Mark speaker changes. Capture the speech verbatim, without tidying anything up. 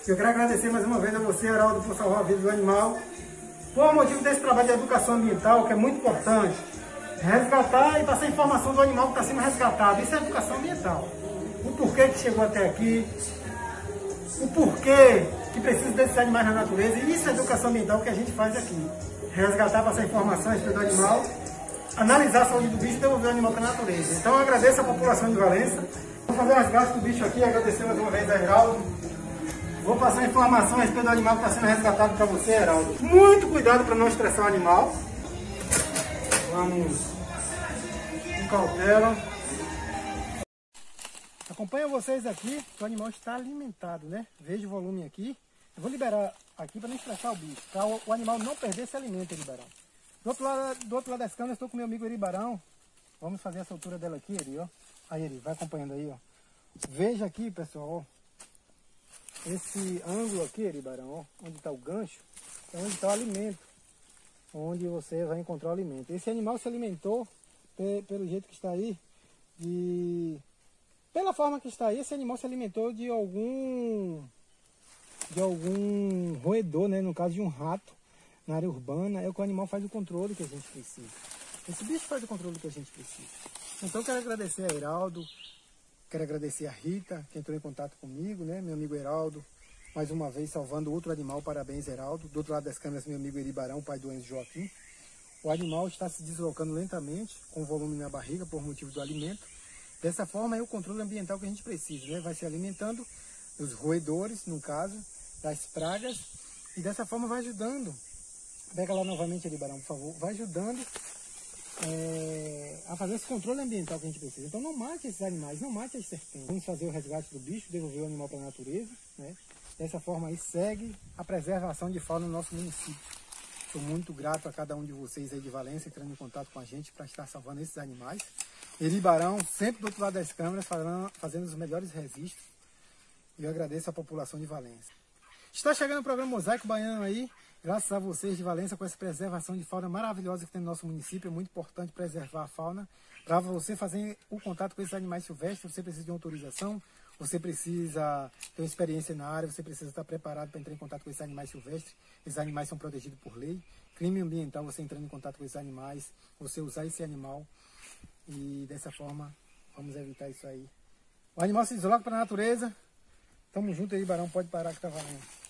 Speaker 1: Eu quero agradecer mais uma vez a você, Heraldo, por salvar a vida do animal, por motivo desse trabalho de educação ambiental, que é muito importante. Resgatar e passar informação do animal que está sendo resgatado. Isso é educação ambiental. O porquê que chegou até aqui, o porquê que precisa desses animais na natureza. E isso é educação ambiental que a gente faz aqui. Resgatar, passar informação a respeito do animal, analisar a saúde do bicho e devolver o animal para a natureza. Então eu agradeço a população de Valença. Vou fazer um resgate do bicho aqui, agradecer mais uma vez a Heraldo. Vou passar informação a respeito do animal que está sendo resgatado para você, Heraldo. Muito cuidado para não estressar o animal. Vamos com cautela. Acompanho vocês aqui, que o animal está alimentado, né? Veja o volume aqui. Eu vou liberar aqui para não estressar o bicho, para o animal não perder esse alimento, Eribarão. Do outro lado, do outro lado das câmeras, estou com meu amigo Eribarão. Vamos fazer essa altura dela aqui, Eri, ó. Aí, Eri, vai acompanhando aí, ó. Veja aqui, pessoal, ó. Esse ângulo aqui, Eribarão, ó, onde está o gancho, é onde está o alimento. Onde você vai encontrar o alimento. Esse animal se alimentou, pelo jeito que está aí, de... Pela forma que está aí, esse animal se alimentou de algum... de algum roedor, né? No caso de um rato, na área urbana. É o que o animal faz o controle que a gente precisa. Esse bicho faz o controle que a gente precisa. Então, quero agradecer a Heraldo, quero agradecer a Rita, que entrou em contato comigo, né? Meu amigo Heraldo, mais uma vez salvando outro animal. Parabéns, Heraldo. Do outro lado das câmeras, meu amigo Eribarão, pai do Enzo Joaquim. O animal está se deslocando lentamente, com volume na barriga, por motivo do alimento. Dessa forma, é o controle ambiental que a gente precisa, né? Vai se alimentando dos roedores, no caso, das pragas, e dessa forma vai ajudando. Pega lá novamente, Eribarão, por favor. Vai ajudando é, a fazer esse controle ambiental que a gente precisa. Então, não mate esses animais, não mate as serpentes. Vamos fazer o resgate do bicho, devolver o animal para a natureza, né? Dessa forma aí segue a preservação de fauna no nosso município. Sou muito grato a cada um de vocês aí de Valença, entrando em contato com a gente para estar salvando esses animais. Eribarão, sempre do outro lado das câmeras, falando, fazendo os melhores registros. E eu agradeço a população de Valença. Está chegando o programa Mosaico Baiano aí, graças a vocês de Valença, com essa preservação de fauna maravilhosa que tem no nosso município. É muito importante preservar a fauna. Para você fazer o contato com esses animais silvestres, você precisa de uma autorização, você precisa ter uma experiência na área, você precisa estar preparado para entrar em contato com esses animais silvestres. Esses animais são protegidos por lei. Crime ambiental, você entrando em contato com esses animais, você usar esse animal. E dessa forma, vamos evitar isso aí. O animal se desloca para a natureza. Tamo junto aí, Barão. Pode parar que tá valendo.